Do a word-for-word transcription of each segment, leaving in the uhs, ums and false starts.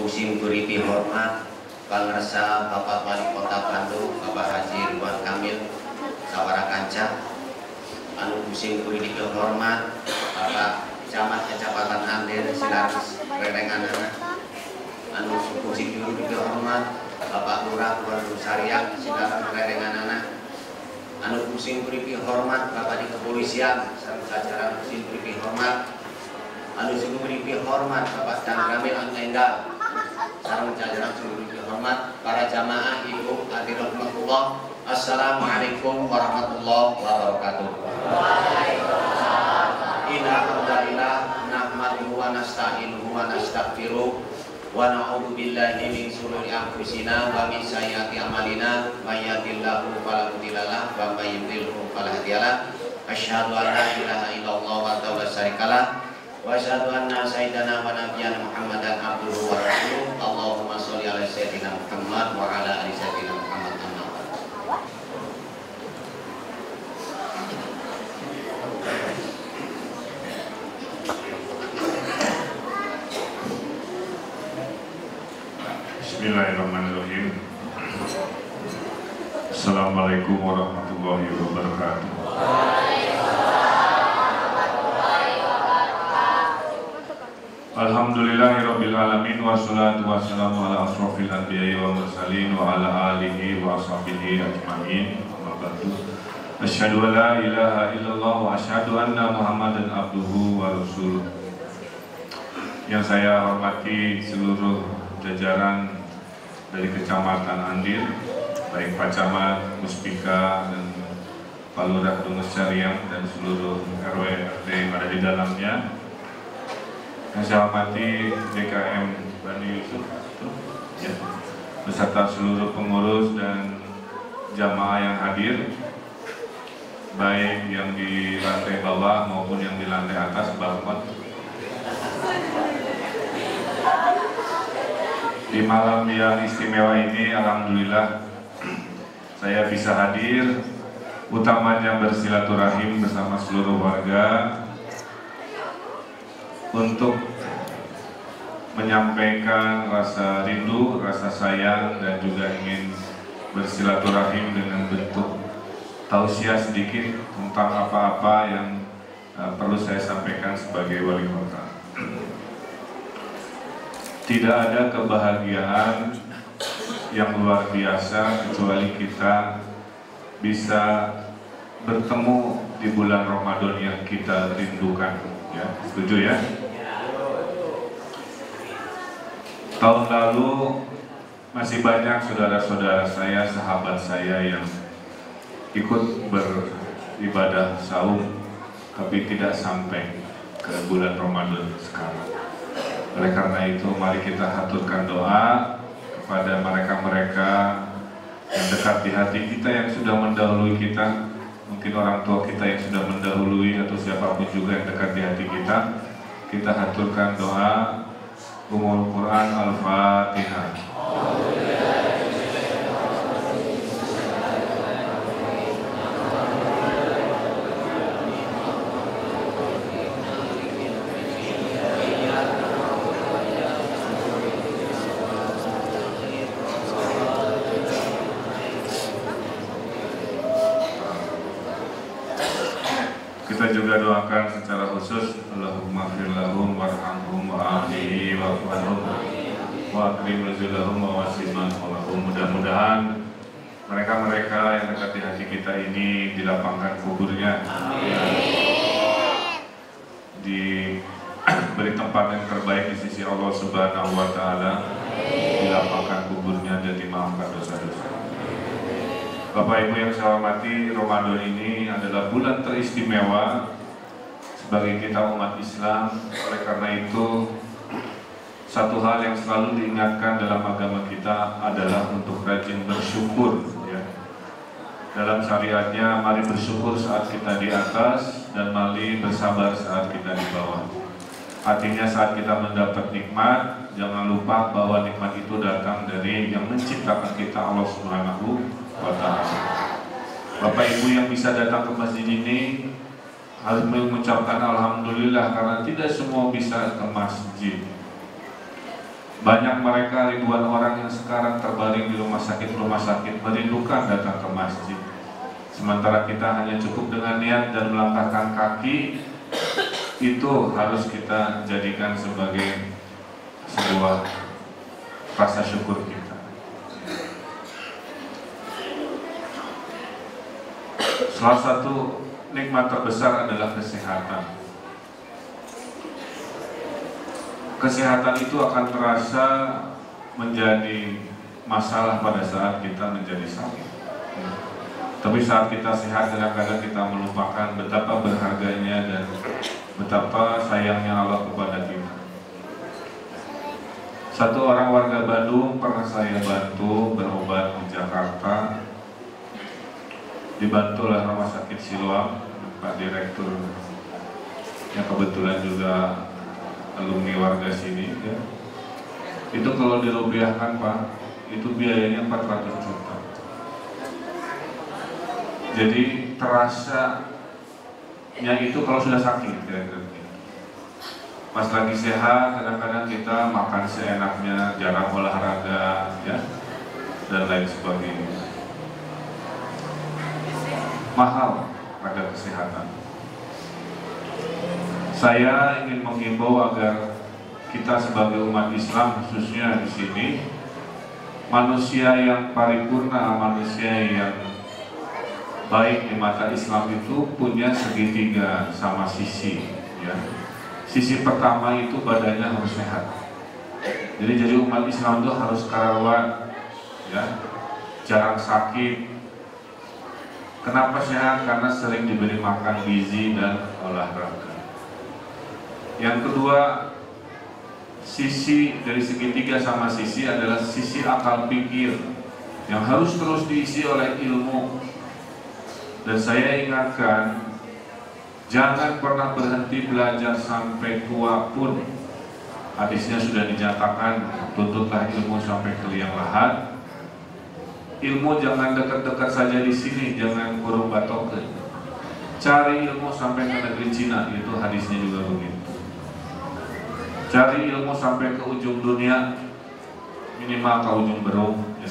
Pusing beri hormat Pangersa Bapak Wali Kota Bandung Bapak Haji Ridwan Kamil Sawara Kanca. Anu pusing beri hormat Bapak Camat Kecamatan Andir Silaris Rerenganana. Anu pusing beri hormat Bapak Lurah Waduk Sariak Silaris Rerenganana. Anu pusing beri hormat Bapak di Kepolisian sareng jajaran pusing beri hormat. Anu sing beri hormat Bapak Dan Ramil Anu Enggal sareng jajaran sing beri hormat para jamaah ibu hadirin rahmatullah. Assalamualaikum warahmatullahi wabarakatuh. Waalaikumsalam. Inna hamdalillah nahmaduhu wa nasta'inuhu wa nastaghfiruh wa na'udzu billahi min shururi anfusina wa min sayyiati a'malina may yahdihillahu fala mudilla lahu wa may yudlilhu fala hadiya lahu. Asyhadu an la ilaha illallah wa la syarika lahu wa asyhadu anna sayyidana wa nabiyyana Muhammadan abduhu wa rasuluh. Allahumma sholli ala sayyidina Muhammad wa ala ali sayyidina Muhammad. Bismillahirrahmanirrahim. Assalamualaikum warahmatullahi wabarakatuh. Alhamdulillahirabbil alamin wassalatu wassalamu ala asrofil anbiya'i wal mursalin wa ala alihi wa ashabihi ajmain. Amma ba'du. Asyhadu an la ilaha illallah wa asyhadu anna Muhammadan abduhu wa rasuluh. Yang saya hormati seluruh jajaran dari Kecamatan Andir, baik Pak Camat, Muspika, dan Pak Lurah Dungus Sariang dan seluruh R W R T yang ada di dalamnya. Yang saya hormati D K M Bani Yusuf, ya, beserta seluruh pengurus dan jamaah yang hadir, baik yang di lantai bawah maupun yang di lantai atas, balkon. Di malam yang istimewa ini, alhamdulillah saya bisa hadir, utamanya bersilaturahim bersama seluruh warga untuk menyampaikan rasa rindu, rasa sayang, dan juga ingin bersilaturahim dengan bentuk tausiah sedikit tentang apa-apa yang uh, perlu saya sampaikan sebagai wali kota. Tidak ada kebahagiaan yang luar biasa kecuali kita bisa bertemu di bulan Ramadan yang kita rindukan. Ya, setuju ya? Tahun lalu masih banyak saudara-saudara saya, sahabat saya yang ikut beribadah saum, tapi tidak sampai ke bulan Ramadan sekarang. Oleh karena itu, mari kita haturkan doa kepada mereka-mereka yang dekat di hati kita, yang sudah mendahului kita. Mungkin orang tua kita yang sudah mendahului, atau siapapun juga yang dekat di hati kita. Kita haturkan doa Umul Quran Al-Fatihah. Kita juga doakan secara khusus Allahumma fir lahum warhamhum wa'afihi wa'afwanhum wa'akrim nuzulahum wa'wasiman walahum. Mudah-mudahan mereka-mereka yang dekat di hati kita ini dilapangkan kuburnya, diberi tempat yang terbaik di sisi Allah Subhanahu wa Ta'ala, dilapangkan kuburnya dan dimaafkan dosa-dosa. Bapak Ibu yang saya hormati, Ramadan ini adalah bulan teristimewa sebagai kita umat Islam. Oleh karena itu, satu hal yang selalu diingatkan dalam agama kita adalah untuk rajin bersyukur, ya. Dalam syariatnya, mari bersyukur saat kita di atas dan mari bersabar saat kita di bawah. Artinya saat kita mendapat nikmat, jangan lupa bahwa nikmat itu datang dari yang menciptakan kita, Allah Subhanahu wa Ta'ala. Bapak Ibu yang bisa datang ke masjid ini harus mengucapkan alhamdulillah, karena tidak semua bisa ke masjid. Banyak mereka, ribuan orang yang sekarang terbaring di rumah sakit-rumah sakit merindukan datang ke masjid. Sementara kita hanya cukup dengan niat dan melangkahkan kaki, itu harus kita jadikan sebagai sebuah rasa syukur kita. Salah satu nikmat terbesar adalah kesehatan. Kesehatan itu akan terasa menjadi masalah pada saat kita menjadi sakit. Tapi saat kita sehat, kadang-kadang kita melupakan betapa berharganya dan betapa sayangnya Allah kepada kita. Satu orang warga Bandung pernah saya bantu berobat di Jakarta, dibantu oleh Rumah Sakit Siloam, Pak Direktur yang kebetulan juga alumni warga sini, ya. Itu kalau dirupiahkan, Pak, itu biayanya empat ratus juta. Jadi terasanya itu kalau sudah sakit, kira-kira. Pas lagi sehat, kadang-kadang kita makan seenaknya, jarang olahraga, ya, dan lain sebagainya. Mahal pada kesehatan. Saya ingin menghimbau agar kita sebagai umat Islam, khususnya di sini, manusia yang paripurna, manusia yang baik di mata Islam itu punya segitiga sama sisi, ya. Sisi pertama itu badannya harus sehat. Jadi jadi umat Islam itu harus karawat, ya, jarang sakit. Kenapa sehat? Karena sering diberi makan gizi dan olahraga. Yang kedua, sisi dari segitiga sama sisi adalah sisi akal pikir yang harus terus diisi oleh ilmu. Dan saya ingatkan, jangan pernah berhenti belajar sampai tua pun. Hadisnya sudah dinyatakan, tuntutlah ilmu sampai ke liang lahat. Ilmu jangan dekat-dekat saja di sini, jangan kurung batok. Cari ilmu sampai ke negeri Cina, itu hadisnya juga begitu. Cari ilmu sampai ke ujung dunia, minimal ke ujung berung, ya.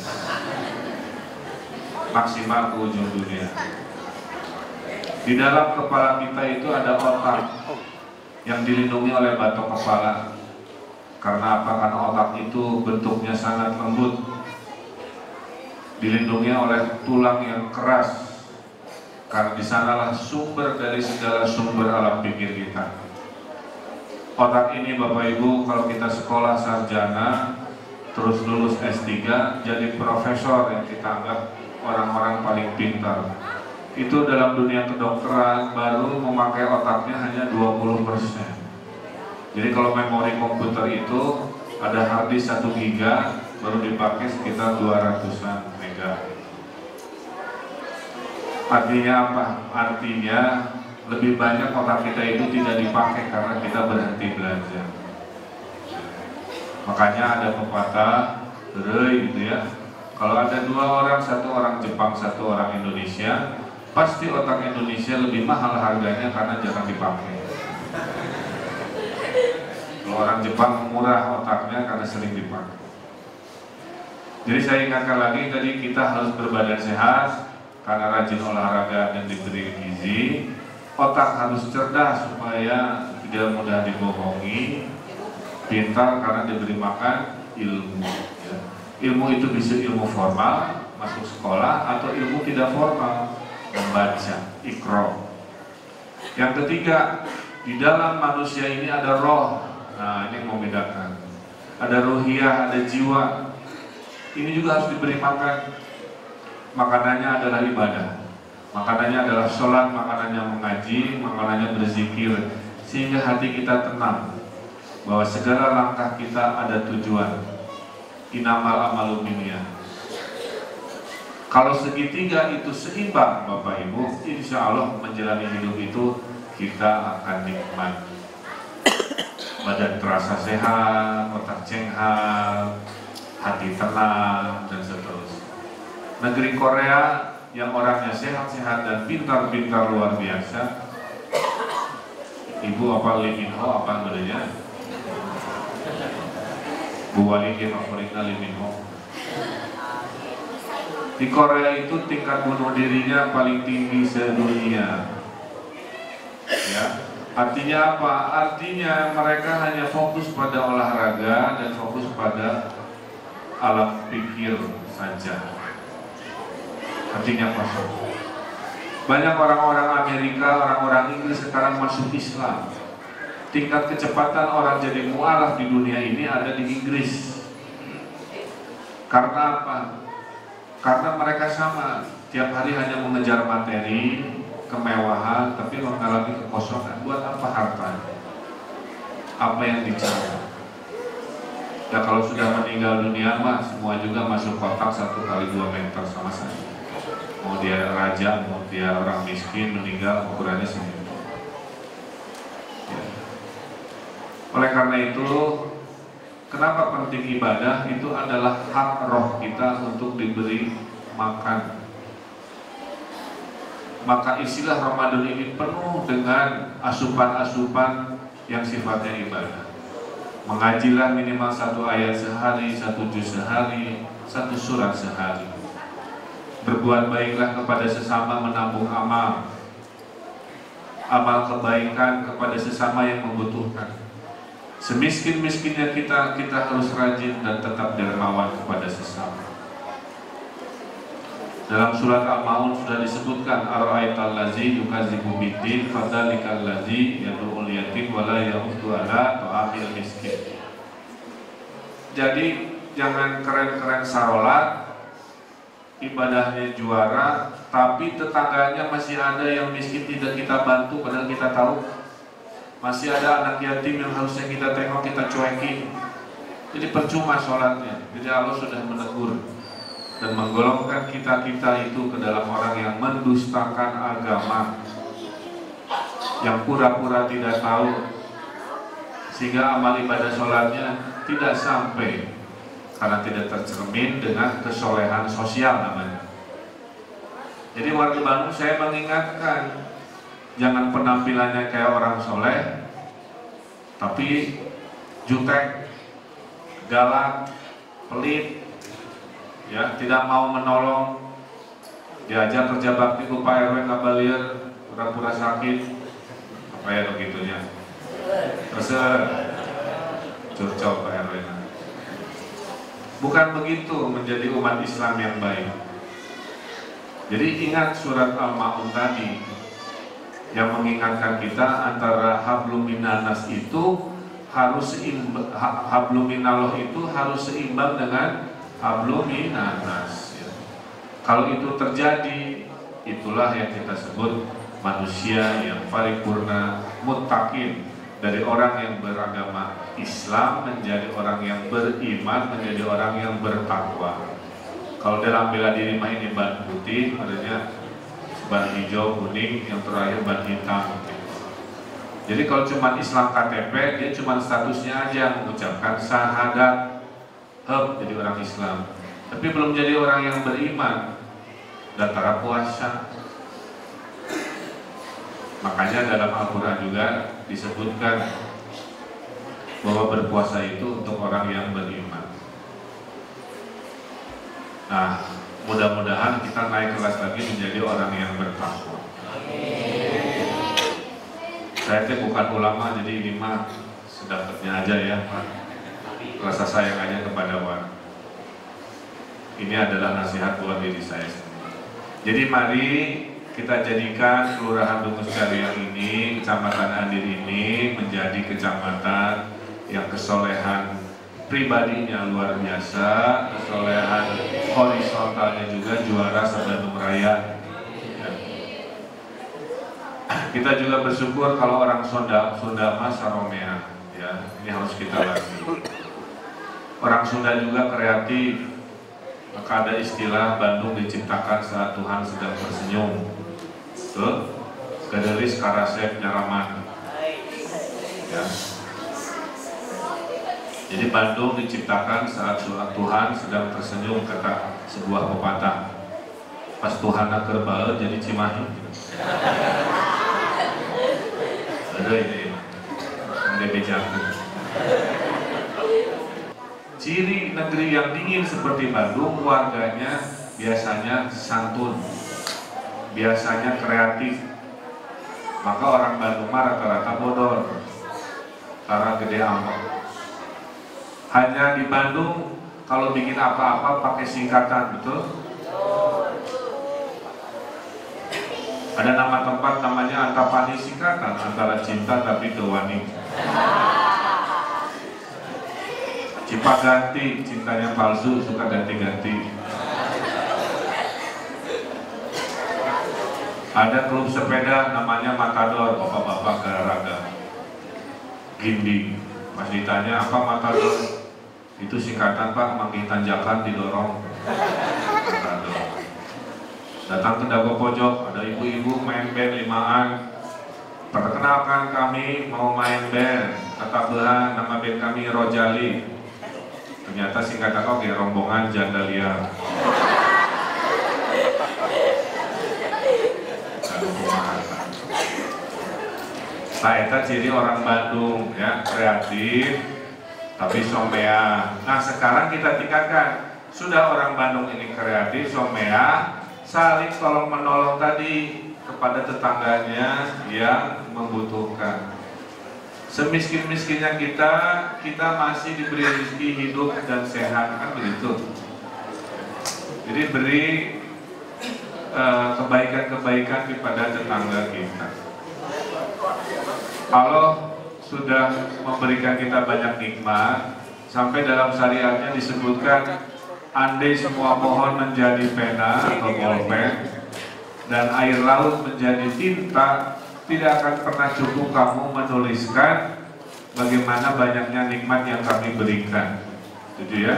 Maksimal ke ujung dunia. Di dalam kepala kita itu ada otak yang dilindungi oleh batok kepala. Karena apa? Karena otak itu bentuknya sangat lembut, dilindungi oleh tulang yang keras. Karena di sanalah sumber dari segala sumber alam pikir kita. Otak ini, Bapak Ibu, kalau kita sekolah sarjana, terus lulus S tiga, jadi profesor yang kita anggap orang-orang paling pintar. Itu dalam dunia kedokteran baru memakai otaknya hanya dua puluh persen. Jadi kalau memori komputer itu ada hard disk satu giga, baru dipakai sekitar dua ratusan mega. Artinya apa? Artinya lebih banyak otak kita itu tidak dipakai karena kita berhenti belajar. Makanya ada pepatah, berei gitu ya. Kalau ada dua orang, satu orang Jepang, satu orang Indonesia, pasti otak Indonesia lebih mahal harganya karena jarang dipakai. Kalau orang Jepang murah otaknya karena sering dipakai. Jadi saya ingatkan lagi, tadi kita harus berbadan sehat karena rajin olahraga dan diberi gizi. Otak harus cerdas supaya tidak mudah dibohongi, pintar karena diberi makan ilmu, ya. Ilmu itu bisa ilmu formal, masuk sekolah, atau ilmu tidak formal, membaca, ikro. Yang ketiga, di dalam manusia ini ada roh. Nah, ini yang membedakan. Ada ruhiyah, ada jiwa. Ini juga harus diberi makan. Makanannya adalah ibadah. Makanannya adalah sholat, makanannya mengaji, makanannya berzikir, sehingga hati kita tenang bahwa segala langkah kita ada tujuan. Inamal amalu binniyat. Kalau segitiga itu seimbang, Bapak Ibu, insya Allah menjalani hidup itu kita akan nikmat. Badan terasa sehat, otak cenghat, hati tenang, dan seterusnya. Negeri Korea yang orangnya sehat-sehat dan pintar-pintar luar biasa. Ibu apa Lee Min Ho apa namanya? Bu Walidi favoritna liminho. Di Korea itu tingkat bunuh dirinya paling tinggi sedunia. Ya, artinya apa? Artinya mereka hanya fokus pada olahraga dan fokus pada alat pikir saja. Artinya apa? Banyak orang-orang Amerika, orang-orang Inggris sekarang masuk Islam. Tingkat kecepatan orang jadi mualaf di dunia ini ada di Inggris. Karena apa? Karena mereka sama, tiap hari hanya mengejar materi, kemewahan, tapi mengalami kekosongan. Buat apa harta? Apa yang dicari? Ya kalau sudah meninggal dunia mah semua juga masuk kotak satu kali dua meter sama saja. Mau dia raja, mau dia orang miskin meninggal ukurannya segitu. Ya. Oleh karena itu, kenapa penting ibadah? Itu adalah hak roh kita untuk diberi makan. Maka istilah Ramadan ini penuh dengan asupan-asupan yang sifatnya ibadah. Mengajilah minimal satu ayat sehari, satu juz sehari, satu surat sehari. Berbuat baiklah kepada sesama, menabung amal. Amal kebaikan kepada sesama yang membutuhkan. Semiskin-miskinnya kita, kita harus rajin dan tetap dermawan kepada sesama. Dalam surat Al-Maun sudah disebutkan, ara'aital ladzi yukadzibu biddin fadzalikal ladzi yad'ul yatim wa la yahuddu ala ta'amil miskin. Jadi jangan keren-keren sarolat, ibadahnya juara, tapi tetangganya masih ada yang miskin tidak kita bantu, padahal kita tahu masih ada anak yatim yang harusnya kita tengok, kita cuekin. Jadi percuma sholatnya. Jadi Allah sudah menegur dan menggolongkan kita-kita itu ke dalam orang yang mendustakan agama, yang pura-pura tidak tahu, sehingga amal ibadah sholatnya tidak sampai karena tidak tercermin dengan kesolehan sosial namanya. Jadi warga Bandung, saya mengingatkan, jangan penampilannya kayak orang soleh, tapi jutek, galak, pelit, ya, tidak mau menolong, diajak kerja bakti ku Pak R W ngabalieur, pura-pura sakit, apa ya begitunya, terus curcol Pak R W. Bukan begitu menjadi umat Islam yang baik. Jadi ingat surat Al-Maun tadi yang mengingatkan kita antara hablum minanas itu harus seimbang, hablum minallah itu harus seimbang dengan hablum minanas. Ya. Kalau itu terjadi, itulah yang kita sebut manusia yang paripurna, muttaqin, dari orang yang beragama Islam menjadi orang yang beriman, menjadi orang yang bertakwa. Kalau dalam bela diri mah ini ban putih, adanya ban hijau, kuning, yang terakhir ban hitam. Jadi kalau cuma Islam K T P, dia cuma statusnya aja mengucapkan syahadat, hub, jadi orang Islam. Tapi belum jadi orang yang beriman, datara puasa. Makanya dalam Al-Quran juga disebutkan bahwa berpuasa itu untuk orang yang beriman. Nah, mudah-mudahan kita naik kelas lagi menjadi orang yang bertakwa. Saya itu bukan ulama, jadi ini mah sedapatnya aja ya, Pak. Rasa sayang aja kepada Wan. Ini adalah nasihat buat diri saya sendiri. Jadi mari kita jadikan Kelurahan Dungus Karyang ini, Kecamatan Andir ini menjadi kecamatan yang kesolehan pribadinya luar biasa, kesolehan horizontalnya juga juara se-Bandung Raya. Ya. Kita juga bersyukur kalau orang Sunda, Sunda mas saromea, ya, ini harus kita latih. Orang Sunda juga kreatif, maka ada istilah Bandung diciptakan saat Tuhan sedang tersenyum. Tuh, gadelis karasep nyaraman. Ya. Jadi Bandung diciptakan saat Tuhan sedang tersenyum, kata sebuah pepatah. Pas Tuhan nak kerbau jadi Cimahi. Ada ini, ada bejakan. ciri negeri yang dingin seperti Bandung, warganya biasanya santun, biasanya kreatif. Maka orang Bandung mah rata-rata bodor, karena gede amat. Hanya di Bandung kalau bikin apa-apa pakai singkatan, betul? Ada nama tempat namanya Antapani, singkatan antara cinta tapi tewani. Cipaganti, cintanya palsu, suka ganti-ganti. Ada klub sepeda namanya Matador, bapak-bapak gararaga. Gindi, pas ditanya apa Matador? Itu singkatan Pak, manggih tanjakan didorong. Matador. Datang ke Dago Pojok, ada ibu-ibu main band limaan. Perkenalkan kami mau main band, kata behan nama band kami Rojali. Ternyata singkatan oke, rombongan janda liar. Nah, itu ciri orang Bandung ya, kreatif tapi somea. Nah, sekarang kita tingkatkan, sudah orang Bandung ini kreatif, somea, saling tolong menolong tadi kepada tetangganya yang membutuhkan. Semiskin-miskinnya kita, kita masih diberi rezeki hidup dan sehat, kan begitu. Jadi beri kebaikan-kebaikan uh, kepada tetangga kita. Allah sudah memberikan kita banyak nikmat, sampai dalam syariatnya disebutkan, andai semua pohon menjadi pena atau bolpen dan air laut menjadi tinta, tidak akan pernah cukup kamu menuliskan bagaimana banyaknya nikmat yang kami berikan. Setuju ya?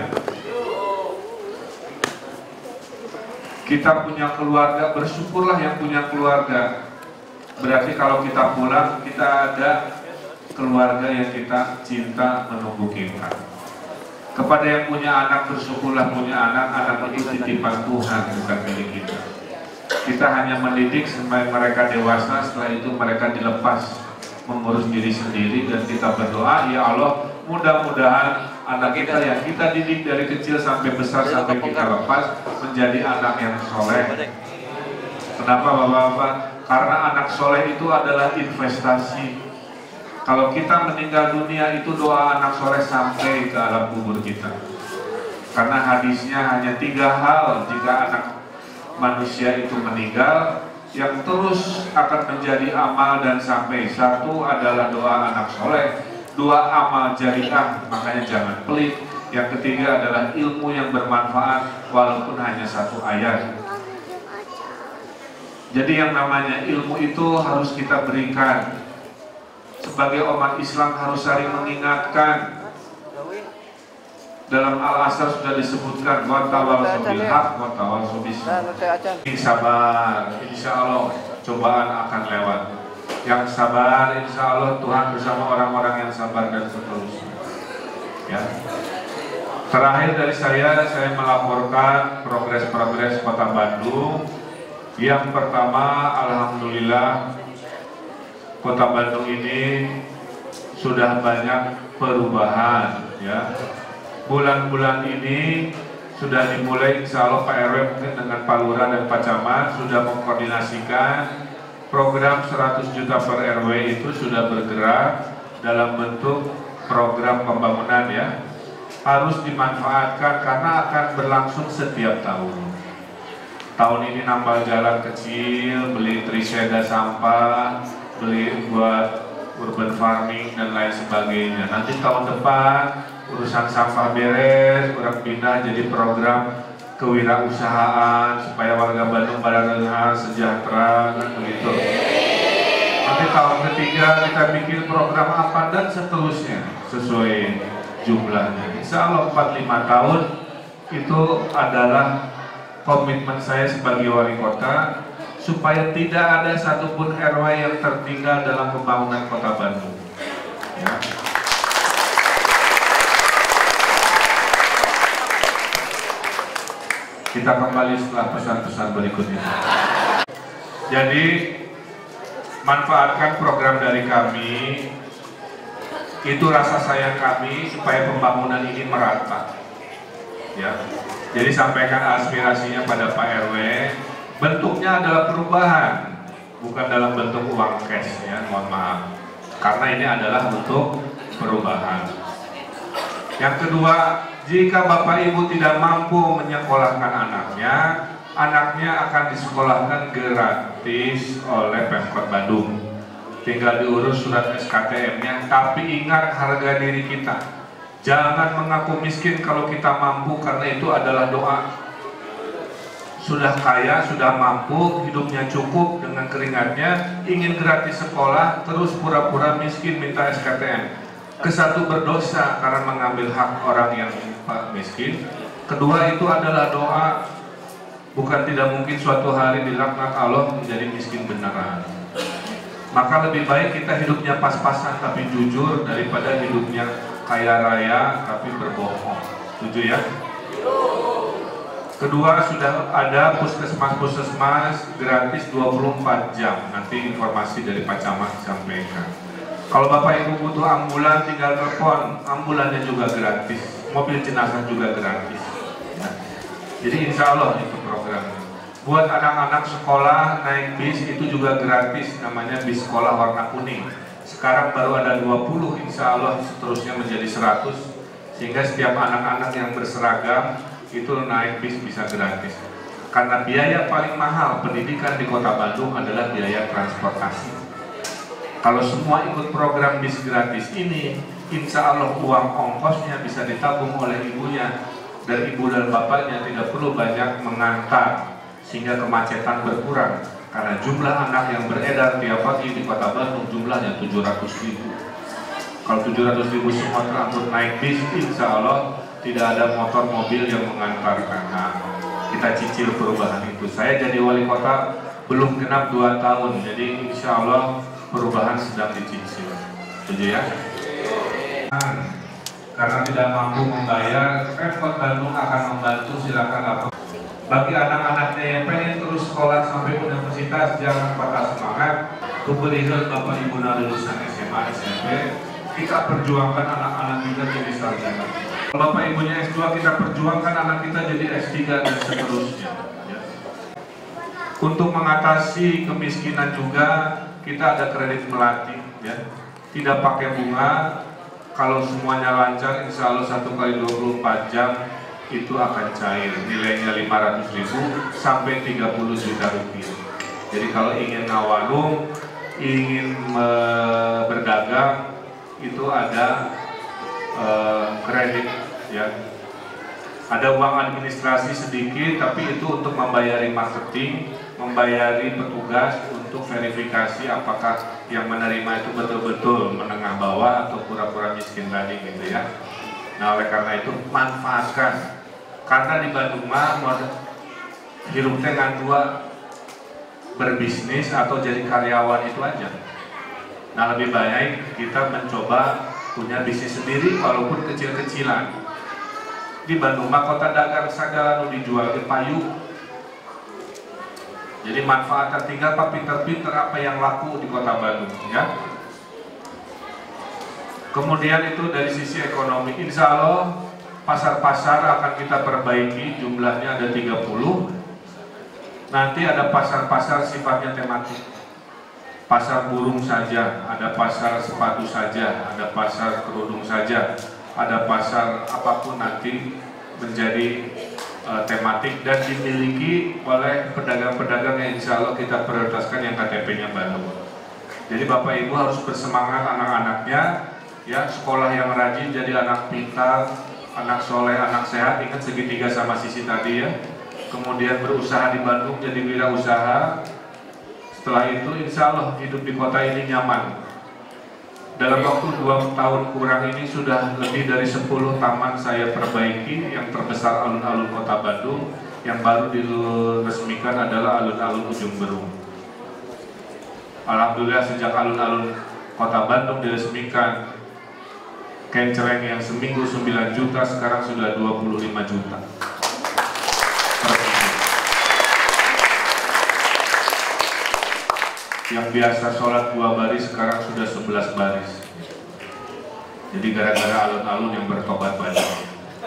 Kita punya keluarga, bersyukurlah yang punya keluarga. Berarti kalau kita pulang, kita ada keluarga yang kita cinta menunggu kita. Kepada yang punya anak, bersyukurlah punya anak. Anak itu titipan Tuhan, bukan milik kita. Kita hanya mendidik sampai mereka dewasa, setelah itu mereka dilepas mengurus diri sendiri, dan kita berdoa, ya Allah, mudah-mudahan anak kita yang kita didik dari kecil sampai besar sampai kita lepas menjadi anak yang soleh. Kenapa Bapak-Bapak? Karena anak soleh itu adalah investasi. Kalau kita meninggal dunia, itu doa anak soleh sampai ke alam kubur kita. Karena hadisnya hanya tiga hal jika anak manusia itu meninggal yang terus akan menjadi amal dan sampai. Satu adalah doa anak soleh, dua amal jariah, makanya jangan pelit. Yang ketiga adalah ilmu yang bermanfaat walaupun hanya satu ayat. Jadi yang namanya ilmu itu harus kita berikan. Sebagai umat Islam harus saling mengingatkan. Dalam Al-Asr sudah disebutkan, wa tawassaw bil haq wa tawassaw bis sabr. Sabar, insya Allah cobaan akan lewat. Yang sabar, insya Allah Tuhan bersama orang-orang yang sabar, dan seterusnya. Ya. Terakhir dari saya, saya melaporkan progres-progres Kota Bandung. Yang pertama, alhamdulillah Kota Bandung ini sudah banyak perubahan, ya. Bulan-bulan ini sudah dimulai, insya Allah Pak R W mungkin dengan Pak Lurah dan Pak Camat sudah mengkoordinasikan program seratus juta per R W itu sudah bergerak dalam bentuk program pembangunan, ya. Harus dimanfaatkan karena akan berlangsung setiap tahun. Tahun ini nambah jalan kecil, beli triseda sampah, beli buat urban farming dan lain sebagainya. Nanti tahun depan urusan sampah beres, kurang pindah jadi program kewirausahaan supaya warga Bandung pada sejahtera, kan begitu. Nanti tahun ketiga kita bikin program apa dan seterusnya sesuai jumlahnya. Insya Allah empat lima tahun itu adalah komitmen saya sebagai wali kota, supaya tidak ada satupun R W yang tertinggal dalam pembangunan Kota Bandung. Ya. Kita kembali setelah pesan-pesan berikut ini. Jadi manfaatkan program dari kami Itu rasa sayang kami supaya pembangunan ini merata. Ya. Jadi sampaikan aspirasinya pada Pak R W. Bentuknya adalah perubahan, bukan dalam bentuk uang cash ya, mohon maaf. Karena ini adalah bentuk perubahan. Yang kedua, jika Bapak Ibu tidak mampu menyekolahkan anaknya, anaknya akan disekolahkan gratis oleh Pemkot Bandung. Tinggal diurus surat S K T M-nya, tapi ingat harga diri kita. Jangan mengaku miskin kalau kita mampu, karena itu adalah doa. Sudah kaya, sudah mampu, hidupnya cukup dengan keringatnya, ingin gratis sekolah, terus pura-pura miskin minta S K T M. Kesatu berdosa karena mengambil hak orang yang miskin. Kedua itu adalah doa. Bukan tidak mungkin suatu hari dilaknat Allah menjadi miskin beneran. Maka lebih baik kita hidupnya pas-pasan tapi jujur daripada hidupnya kaya raya tapi berbohong. Setuju ya? Kedua, sudah ada puskesmas-puskesmas gratis dua puluh empat jam. Nanti informasi dari Pak Camat disampaikan. Kalau Bapak Ibu butuh ambulan, tinggal telepon. Ambulannya juga gratis. Mobil jenazah juga gratis. Ya. Jadi insya Allah itu programnya. Buat anak-anak sekolah naik bis itu juga gratis. Namanya bis sekolah warna kuning. Sekarang baru ada dua puluh, insya Allah seterusnya menjadi seratus. Sehingga setiap anak-anak yang berseragam itu naik bis bisa gratis. Karena biaya paling mahal pendidikan di Kota Bandung adalah biaya transportasi. Kalau semua ikut program bis gratis ini, insya Allah uang ongkosnya bisa ditabung oleh ibunya, dan ibu dan bapaknya tidak perlu banyak mengantar, sehingga kemacetan berkurang. Karena jumlah anak yang beredar tiap pagi di Kota Bandung jumlahnya tujuh ratus ribu. Kalau tujuh ratus ribu semua terangkut naik bis, insya Allah tidak ada motor mobil yang mengantarkan. Nah, kita cicil perubahan itu. Saya jadi wali kota belum genap dua tahun, jadi insya Allah perubahan sedang dicicil. Setuju ya? Karena tidak mampu membayar, Pemkot Bandung akan membantu, silakan lapor. Bagi anak-anaknya yang pengen terus sekolah sampai universitas, jangan patah semangat. Kemudian Bapak Ibu lulusan S M A, S M P, kita perjuangkan anak-anak kita jadi sarjana. Bapak Ibunya S dua, kita perjuangkan anak kita jadi S tiga dan seterusnya. Ya. Untuk mengatasi kemiskinan juga kita ada kredit melati, ya. Tidak pakai bunga. Kalau semuanya lancar, insya Allah satu kali dua puluh empat jam itu akan cair. Nilainya lima ratus ribu sampai tiga puluh juta rupiah. Jadi kalau ingin ngawarung, ingin e, berdagang, itu ada e, kredit. Ya, ada uang administrasi sedikit, tapi itu untuk membayari marketing, membayari petugas untuk verifikasi apakah yang menerima itu betul-betul menengah bawah atau pura-pura miskin tadi gitu ya. Nah, oleh karena itu manfaatkan, karena di Bandung mah hirup dengan dua, berbisnis atau jadi karyawan itu aja. Nah, lebih baik kita mencoba punya bisnis sendiri walaupun kecil-kecilan. Di Bandung mah kota dagang segala nu dijual di payu. Jadi manfaatnya tinggal pak pinter-pinter apa yang laku di Kota Bandung ya. Kemudian itu dari sisi ekonomi, insya Allah pasar-pasar akan kita perbaiki, jumlahnya ada tiga puluh. Nanti ada pasar-pasar sifatnya tematik. Pasar burung saja, ada pasar sepatu saja, ada pasar kerudung saja, ada pasar apapun nanti menjadi uh, tematik dan dimiliki oleh pedagang-pedagang yang insya Allah kita prioritaskan yang K T P-nya Bandung. Jadi Bapak Ibu harus bersemangat anak-anaknya, ya, sekolah yang rajin jadi anak pintar, anak soleh, anak sehat. Ingat segitiga sama sisi tadi ya. Kemudian berusaha di Bandung jadi wirausaha. Setelah itu insya Allah hidup di kota ini nyaman. Dalam waktu dua tahun kurang ini sudah lebih dari sepuluh taman saya perbaiki. Yang terbesar alun-alun Kota Bandung, yang baru diresmikan adalah alun-alun Ujung Berung. Alhamdulillah sejak alun-alun Kota Bandung diresmikan, kencereng yang seminggu sembilan juta sekarang sudah dua puluh lima juta. Yang biasa sholat dua baris sekarang sudah sebelas baris. Jadi gara-gara alun-alun yang bertobat banyak.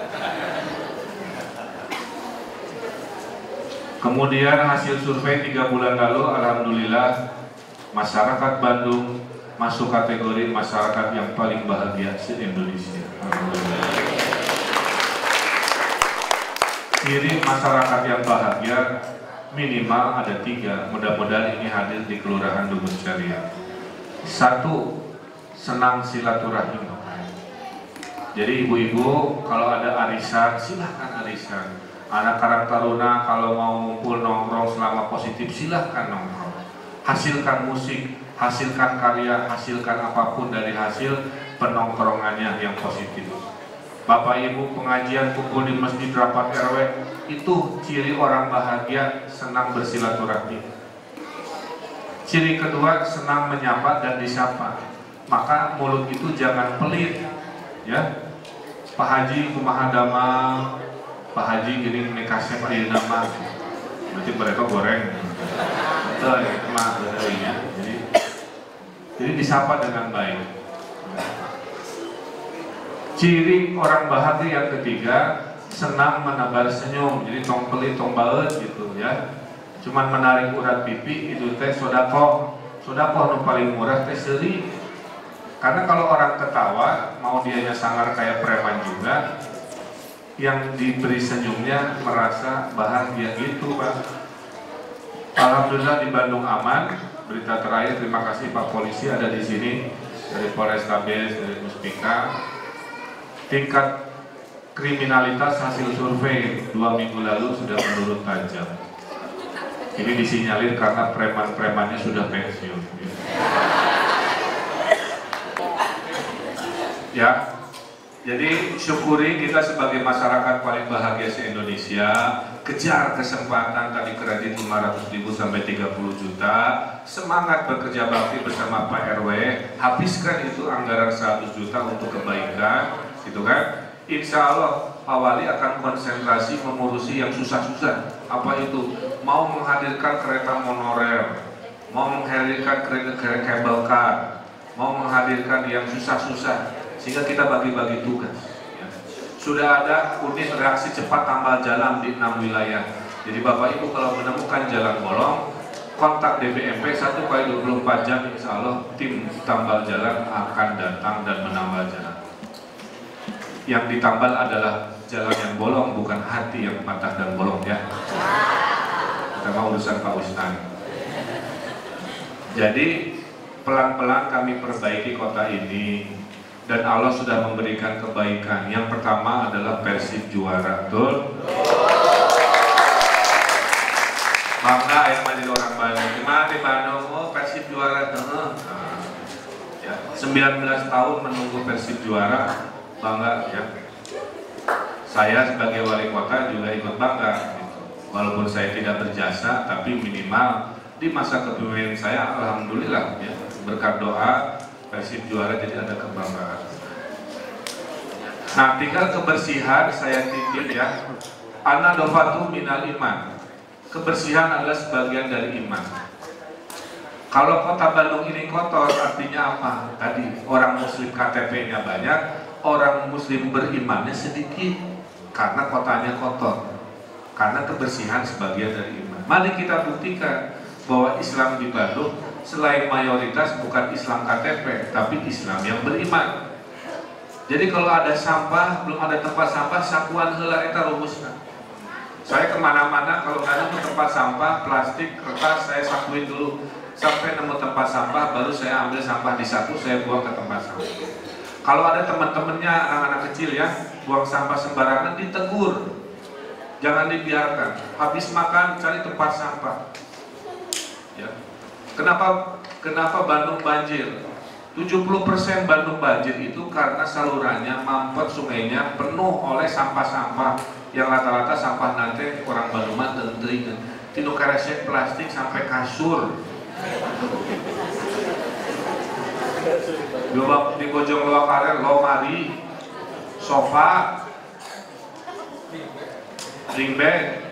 Kemudian hasil survei tiga bulan lalu, alhamdulillah masyarakat Bandung masuk kategori masyarakat yang paling bahagia se-Indonesia. Alhamdulillah. Ciri masyarakat yang bahagia minimal ada tiga. Mudah-mudahan ini hadir di Kelurahan Dubun Syariah. Satu, senang silaturahim. Jadi ibu-ibu kalau ada arisan, silahkan arisan. Anak Karang Taruna kalau mau ngumpul nongkrong selama positif, silahkan nongkrong. Hasilkan musik, hasilkan karya, hasilkan apapun dari hasil penongkrongannya yang positif. Bapak Ibu pengajian kumpul di masjid rapat R W, itu ciri orang bahagia, senang bersilaturahmi. Ciri kedua, senang menyapa dan disapa. Maka mulut itu jangan pelit, ya. Pak Haji kumaha damang, Pak Haji gini menikasnya Pak Ida mah, berarti mereka goreng. Betul, itu mah bedanya. Jadi, jadi disapa dengan baik. Ciri orang bahagia yang ketiga, senang menebar senyum. Jadi tong pelit, tong baet gitu ya. Cuman menarik urat pipi itu teh sodakoh. Sodakoh nu paling murah teh seuri. Karena kalau orang ketawa, mau dianya sangar kayak preman juga, yang diberi senyumnya merasa bahagia gitu Pak. Alhamdulillah di Bandung aman. Berita terakhir, terima kasih Pak Polisi ada di sini dari Polrestabes, dari Muspika. Tingkat kriminalitas hasil survei dua minggu lalu sudah menurun tajam. Ini disinyalir karena preman-premannya sudah pensiun. Ya, jadi syukuri kita sebagai masyarakat paling bahagia se-Indonesia. Kejar kesempatan tadi kredit lima ratus ribu sampai tiga puluh juta. Semangat bekerja bakti bersama Pak R W. Habiskan itu anggaran seratus juta untuk kebaikan, gitu kan? Insya Allah Pak Wali akan konsentrasi mengurusi yang susah-susah. Apa itu? Mau menghadirkan kereta monorail, mau menghadirkan kereta kabel car, mau menghadirkan yang susah-susah, sehingga kita bagi-bagi tugas. Ya. Sudah ada unit reaksi cepat tambal jalan di enam wilayah. Jadi Bapak Ibu kalau menemukan jalan bolong, kontak D B M P satu kali dua puluh empat jam, insya Allah tim tambal jalan akan datang dan menambal jalan. Yang ditambal adalah jalan yang bolong, bukan hati yang patah dan bolong ya. Kita mau urusan Pak Ustaz. Jadi pelan-pelan kami perbaiki kota ini dan Allah sudah memberikan kebaikan. Yang pertama adalah Persib juara, betul? Bangga yang menjadi orang Bandung. Gimana di Bandung? Oh Persib juara. Nah, ya, sembilan belas tahun menunggu Persib juara. Bangga ya. Saya sebagai wali kota juga ikut bangga gitu. Walaupun saya tidak berjasa, tapi minimal di masa kepemimpinan saya alhamdulillah ya, berkat doa Persib juara jadi ada kebanggaan. Nah tinggal kebersihan saya titip ya. Ana dofatu minal iman. Kebersihan adalah sebagian dari iman. Kalau kota Bandung ini kotor artinya apa? Tadi orang muslim K T P-nya banyak, orang muslim berimannya sedikit karena kotanya kotor. Karena kebersihan sebagian dari iman. Mari kita buktikan bahwa Islam di Bandung selain mayoritas bukan Islam K T P, tapi Islam yang beriman. Jadi kalau ada sampah, belum ada tempat sampah, sakuan heula eta rumusna. Saya kemana-mana kalau nggak nemu tempat sampah, plastik, kertas, saya sakuin dulu. Sampai nemu tempat sampah, baru saya ambil sampah di saku, saya buang ke tempat sampah. Kalau ada teman-temannya, anak-anak kecil ya, buang sampah sembarangan, ditegur. Jangan dibiarkan. Habis makan, cari tempat sampah. Ya. Kenapa kenapa Bandung banjir? tujuh puluh persen Bandung banjir itu karena salurannya, mampet sungainya penuh oleh sampah-sampah yang rata-rata sampah nanti orang Bandung mah tentering. Tinu karesek plastik sampai kasur. Di bojong luar karet, lomari, sofa, ring bag,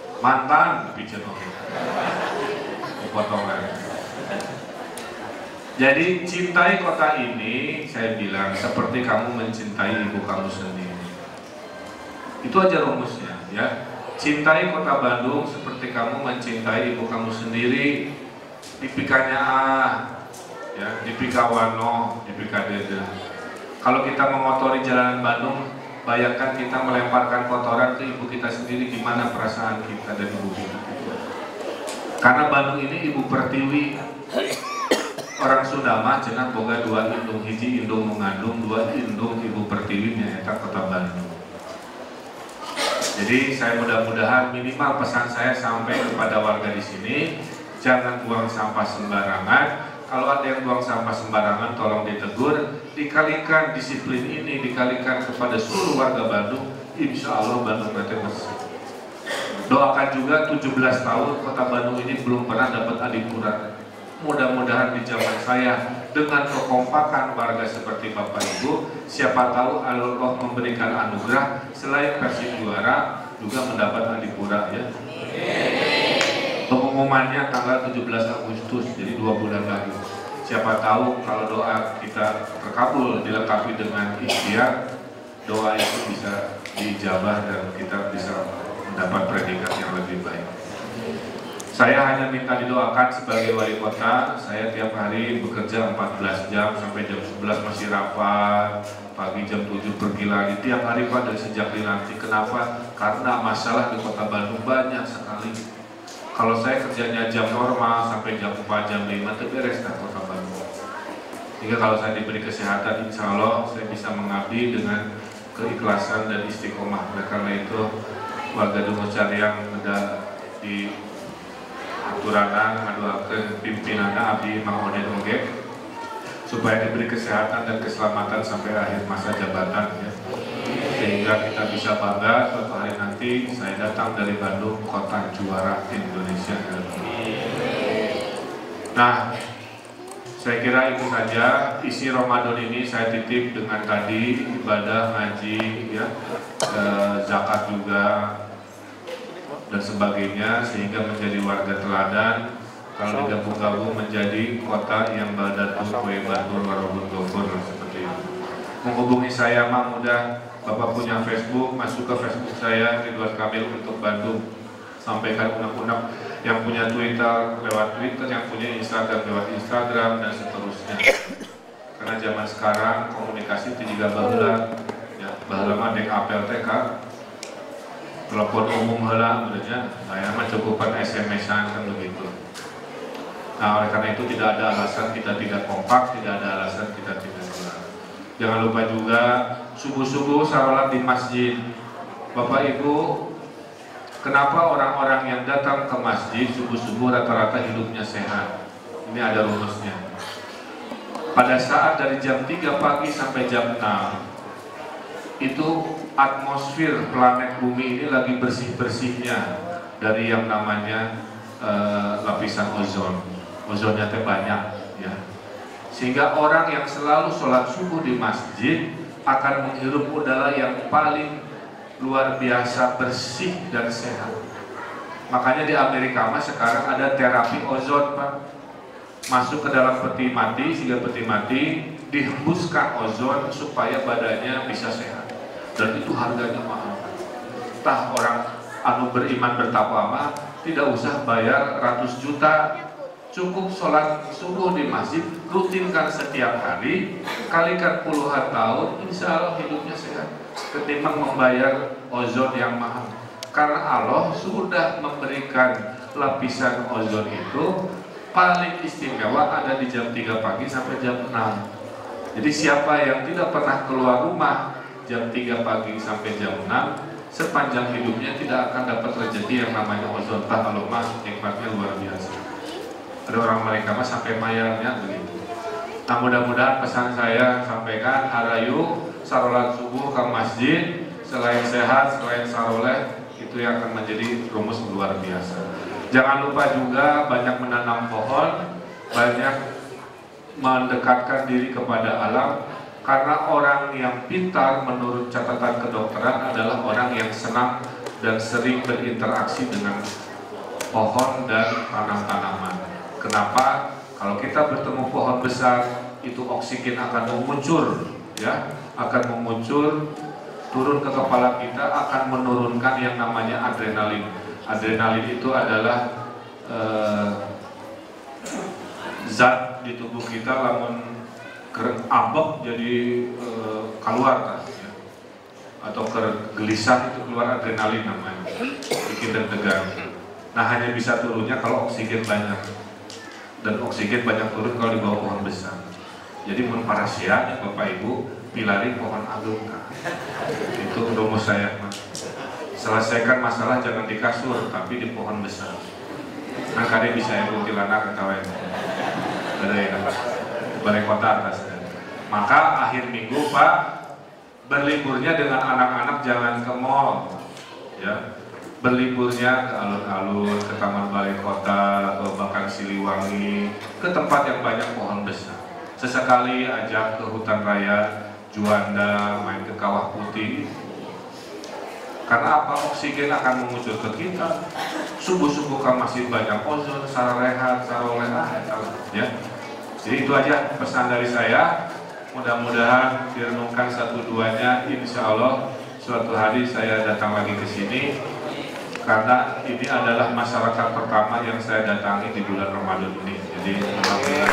mantan, pijet oke. Potong lagi. Jadi cintai kota ini, saya bilang seperti kamu mencintai ibu kamu sendiri. Itu aja rumusnya, ya. Cintai kota Bandung seperti kamu mencintai ibu kamu sendiri. Dipikannya A, ya, dipika Wano, dipika Dede. Kalau kita mengotori jalanan Bandung, bayangkan kita melemparkan kotoran ke ibu kita sendiri, gimana perasaan kita dan ibu kita. Karena Bandung ini ibu pertiwi. Orang Sunda mah cenah boga dua indung, hiji indung mengandung, dua indung ibu pertiwi nyaeta kota Bandung. Jadi saya mudah-mudahan minimal pesan saya sampai kepada warga di sini, jangan buang sampah sembarangan. Kalau ada yang buang sampah sembarangan, tolong ditegur. Dikalikan disiplin ini, dikalikan kepada seluruh warga Bandung, insya Allah Bandung nanti bersih. Doakan juga tujuh belas tahun kota Bandung ini belum pernah dapat adipura. Mudah-mudahan di zaman saya dengan kekompakan warga seperti Bapak Ibu, siapa tahu Allah memberikan anugerah selain Persib juara juga mendapat adipura, ya. Pengumumannya tanggal tujuh belas Agustus, jadi dua bulan lagi. Siapa tahu kalau doa kita terkabul dilengkapi dengan ikhtiar, doa itu bisa dijabah dan kita bisa mendapat predikat yang lebih baik. Saya hanya minta didoakan sebagai wali kota. Saya tiap hari bekerja empat belas jam sampai jam sebelas masih rapat, pagi jam tujuh pergi lagi. Tiap hari Pak dari sejak dilantik. Kenapa? Karena masalah di kota Bandung banyak sekali. Kalau saya kerjanya jam normal sampai jam empat, jam lima, itu beres dah kota Bandung. Sehingga kalau saya diberi kesehatan, insya Allah saya bisa mengabdi dengan keikhlasan dan istiqomah. Oleh karena itu, warga Dungucan yang ada di aturanan ngaduakeun pimpinanna abdi Mang Oden oge supaya diberi kesehatan dan keselamatan sampai akhir masa jabatan, ya. Sehingga kita bisa bangga suatu hari nanti saya datang dari Bandung, kota juara Indonesia. Nah, saya kira itu saja isi Ramadan ini. Saya titip dengan tadi ibadah, ngaji, ya, eh, zakat juga dan sebagainya, sehingga menjadi warga teladan. Kalau digabung-gabung menjadi kota yang badatul kue batur warobun gofur seperti itu. Menghubungi saya mah mudah. Bapak punya Facebook, masuk ke Facebook saya Ridwan Kamil untuk Bandung. Sampaikan unek-unek. Yang punya Twitter lewat Twitter, yang punya Instagram lewat Instagram dan seterusnya. Karena zaman sekarang komunikasi itu juga baheula, ya, baheula mah dek apel T K. Telepon umum heula sebenarnya, saya mah cukupan S M S-an kan begitu. Nah, oleh karena itu tidak ada alasan kita tidak kompak, tidak ada alasan kita tidak gelar. Jangan lupa juga subuh-subuh salat di masjid. Bapak Ibu, kenapa orang-orang yang datang ke masjid subuh-subuh rata-rata hidupnya sehat? Ini ada rumusnya. Pada saat dari jam tiga pagi sampai jam enam, itu atmosfer planet bumi ini lagi bersih-bersihnya dari yang namanya e, lapisan ozon. Ozonnya teh banyak, ya. Sehingga orang yang selalu sholat subuh di masjid akan menghirup udara yang paling luar biasa bersih dan sehat. Makanya di Amerika mah sekarang ada terapi ozon, Pak. Masuk ke dalam peti mati, sehingga peti mati dihembuskan ozon supaya badannya bisa sehat. Dan itu harganya mahal. Tah orang anu beriman bertakwa mah tidak usah bayar ratus juta, cukup sholat subuh di masjid, rutinkan setiap hari, kalikan puluhan tahun, insya Allah hidupnya sehat. Ketimbang membayar ozon yang mahal. Karena Allah sudah memberikan lapisan ozon itu paling istimewa ada di jam tiga pagi sampai jam enam. Jadi siapa yang tidak pernah keluar rumah jam tiga pagi sampai jam enam, sepanjang hidupnya tidak akan dapat rezeki yang namanya ozon. Tah kalau mah nikmatnya luar biasa. Ada orang mereka mah sampai mayarnya begitu. Nah, mudah-mudahan pesan saya sampaikan, harayu sarolat subuh ke masjid, selain sehat, selain saroleh, itu yang akan menjadi rumus luar biasa. Jangan lupa juga banyak menanam pohon, banyak mendekatkan diri kepada alam. Karena orang yang pintar menurut catatan kedokteran adalah orang yang senang dan sering berinteraksi dengan pohon dan tanam-tanaman. Kenapa? Kalau kita bertemu pohon besar, itu oksigen akan mengucur, ya, akan mengucur, turun ke kepala kita, akan menurunkan yang namanya adrenalin. Adrenalin itu adalah eh, zat di tubuh kita, lamun kereng ambek jadi eh, keluar, kan, ya. Atau gelisah itu keluar adrenalin namanya, bikin deg-degan. Nah, hanya bisa turunnya kalau oksigen banyak, dan oksigen banyak turun kalau di bawah pohon besar. Jadi mun parasia ya Bapak Ibu, pilari pohon agung, nah. Itu rumus saya, Mas. Selesaikan masalah jangan di kasur, tapi di pohon besar. Nah, kalian bisa yang kuntilanak atau yang ada ya, balai kota atas. Maka akhir minggu Pak, berliburnya dengan anak-anak jangan ke mall, ya. Berliburnya ke alun-alun, ke taman balai kota, atau bahkan Siliwangi, ke tempat yang banyak pohon besar. Sesekali ajak ke hutan raya Juanda, main ke Kawah Putih. Karena apa? Oksigen akan mengucur ke kita. Subuh-subuh kan masih banyak ozon, sarah rehat, sarah lehat, ya. Jadi itu aja pesan dari saya. Mudah-mudahan direnungkan satu duanya. Insya Allah suatu hari saya datang lagi ke sini. Karena ini adalah masyarakat pertama yang saya datangi di bulan Ramadan ini. Jadi alhamdulillah.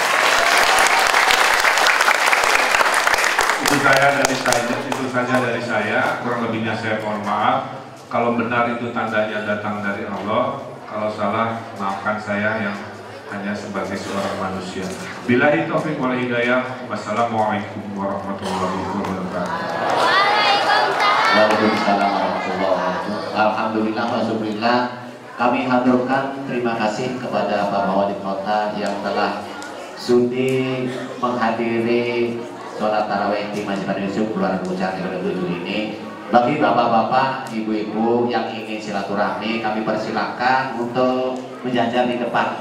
Itu saya dari saya, itu saja dari saya. Kurang lebihnya saya mohon maaf. Kalau benar itu tandanya datang dari Allah. Kalau salah maafkan saya yang hanya sebagai seorang manusia. Billahi taufiq wal hidayah. Wassalamualaikum warahmatullahi wabarakatuh. Waalaikumsalam warahmatullahi wabarakatuh. Alhamdulillah wa syukurillah, kami haturkan terima kasih kepada Bapak Wali Kota yang telah sudi menghadiri sholat tarawih di Masjid Yusuf Keluarga Kucang yang ketujuh ini. Bagi bapak-bapak, ibu-ibu yang ingin silaturahmi, kami persilakan untuk menjajar di depan.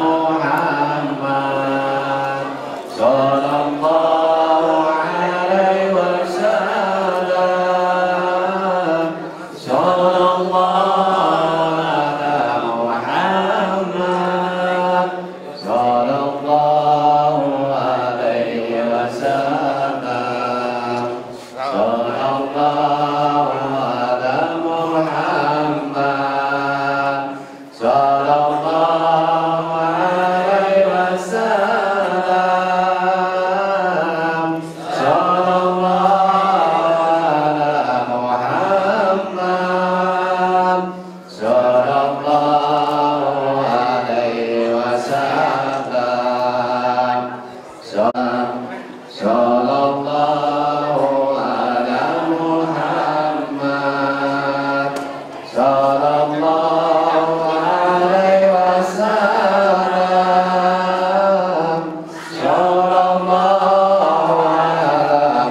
Muhammad sallallahu alaihi wasallam, sallallahu ala Muhammad, sallallahu alaihi wasallam, sallallahu ala Muhammad, sallallahu alaihi wasallam, sallallahu alaihi wasallam, sallallahu ala Muhammad, sallallahu alaihi wasallam, sallallahu ala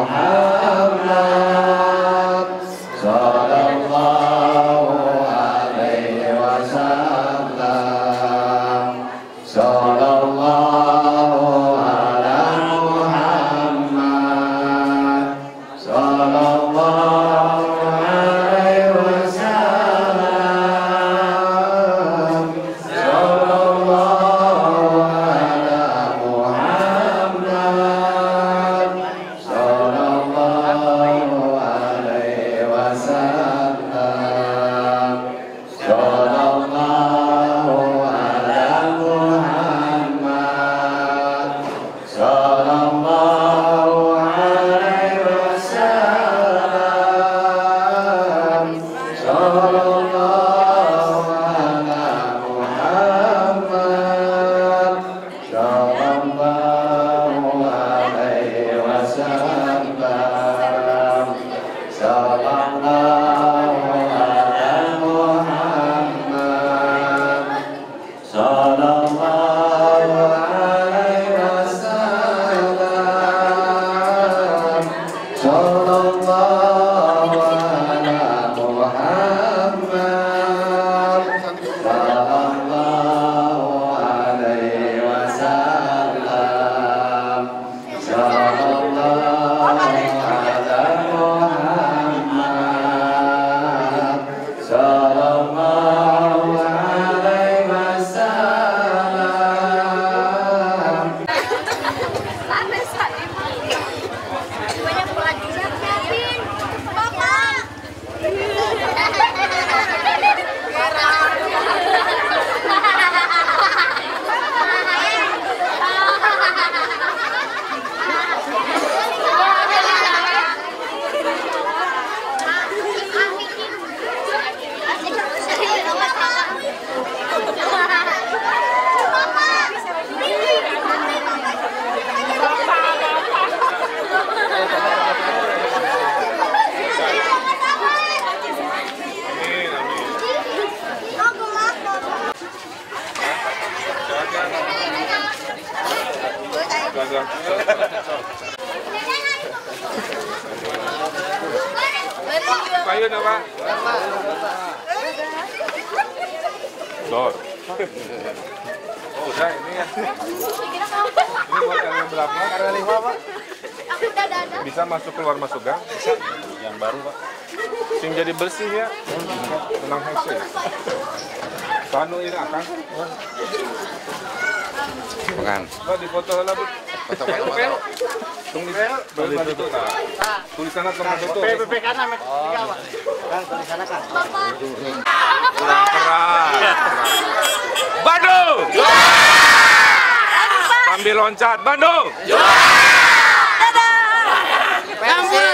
Muhammad, sallallahu alaihi wasallam, sallallahu ala Muhammad, sallallahu alaihi wasallam, sallallahu ala Muhammad, sallallahu alaihi wasallam, sallallahu ala Muhammad, sallallahu alaihi wasallam, payun ya Pak. Dor. Oh udah ini ya. Ini buat R W berapa? R W lima Pak. Aku udah ada. Bisa masuk keluar masuk gang? Bisa. Yang baru Pak. Sing jadi bersih ya. Tenang hese. Kanu ini akan. Bukan. Pak di foto lah Bu. Foto foto. Tunggu di sana itu tulisannya sama itu. P P kanan tiga Pak. Kan tulisannya kan. Kurang keras. Bandung. Sambil loncat Bandung. Dadah.